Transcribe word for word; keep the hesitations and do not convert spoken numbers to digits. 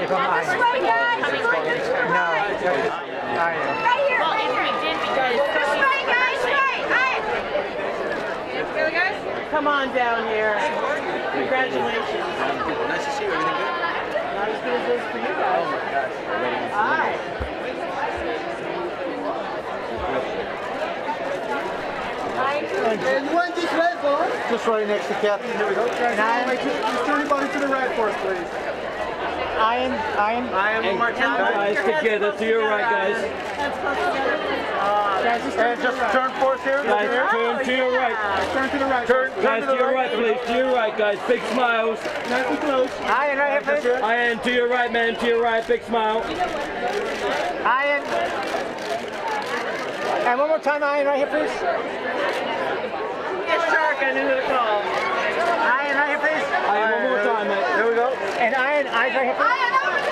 if I'm Iron. This way, guys. No, Iron. Right here. Well, if we did, because... This way, guys. Right. Iron. Really, guys? Come on down here. Congratulations. Nice to see you. Everything good? Not as good as this for you guys. Oh my gosh. Hi. And you went this way, boss? Just right next to Captain. Here we go. Nine. Just turn your body to the right for us, please. Iron, Iron. Iron, one more time. Guys, together to your right, guys. And just turn for us here. Guys, turn to your right. Turn to the right. Turn, Guys, to your right, please. To your right, guys. Big smiles. Nice and close. Iron, right here, please. Iron, to your right, man. To your right. Big smile. Iron. And one more time, Iron, right here, please. Yes, Shark, I knew who to call. Iron, right here, please. Iron, one more time, mate. There we go. And Iron, eyes right here, please. Iron, over